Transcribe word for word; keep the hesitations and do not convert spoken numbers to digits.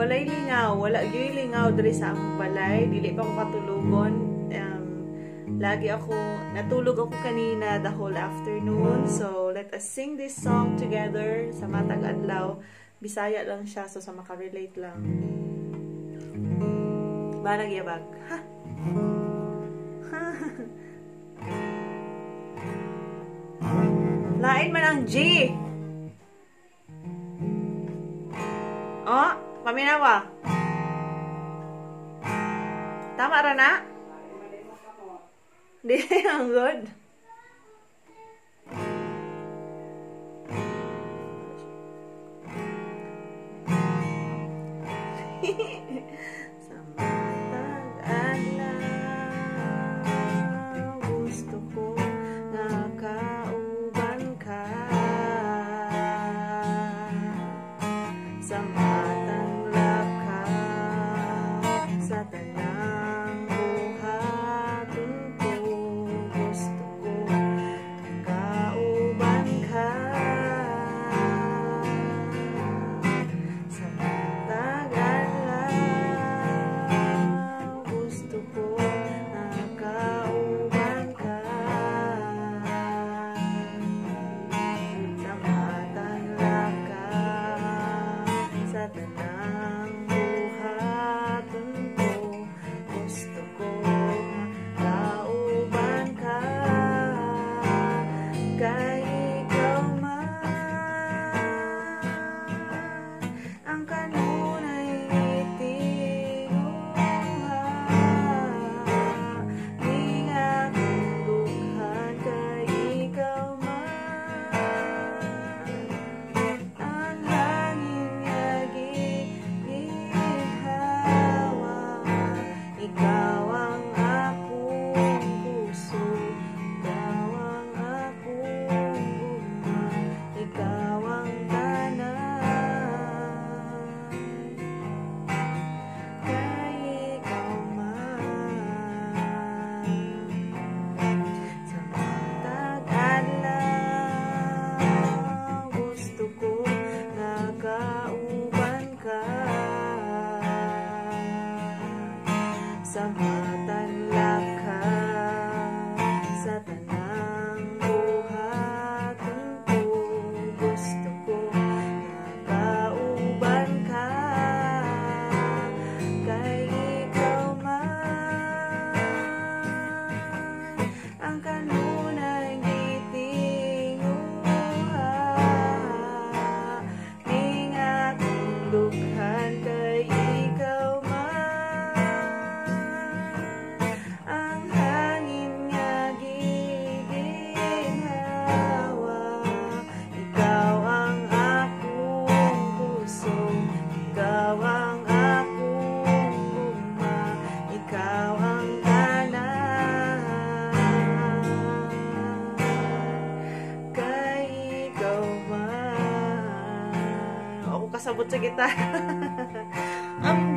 walay lingaw, wala gyud lingaw diri sa among balay, dili pa ko katulugon. Um, lagi ako natulog ako kanina the whole afternoon. So let us sing this song together sa matag adlaw. Bisaya lang siya, so sa maka-relate lang. Ba nagyabag? Ha? Lain man ang G. Oh, paminawa. Tama ra na? Di ang good. Sa matag adlaw, gusto ko nakauban ka. Sa matang lakad, sa tanang buhaton ko, gusto ko nakauban ka. Sa matag adlaw, gusto ko nakauban ka. Sa matang lakad, sa tanang buhaton ko, gusto ko makauban ka. Kay ikaw man ang kanunay itinguha, di akong dughan. Kay ikaw man ang hangin nga gihawa, ikaw ang akong puso, ikaw ang akong gugma, ikaw ang tanan. Kay ikaw man sa matag adlaw, gusto ko nakauban ka. Sa matag lakad, sa tanang buhaton ko, gusto ko nakauban ka. Kay ikaw man ang kanunay gitinguha, ning akong dughan. Kay ikaw man ang hangin nga giginhawa, ikaw ang akong puso, ikaw ang akong gugma, ikaw ang tanan. Kay ikaw man. Ako kasabot sa gitara. Ang